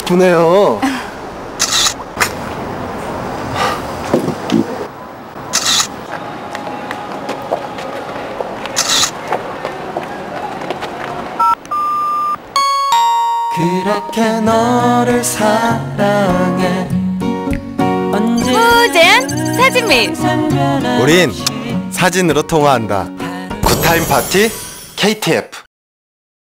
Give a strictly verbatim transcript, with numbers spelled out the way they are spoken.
이쁘네요. 그렇게 너를 사랑해. 무제한 사진 메일. 우린 사진으로 통화한다. 굿타임 파티 케이티에프.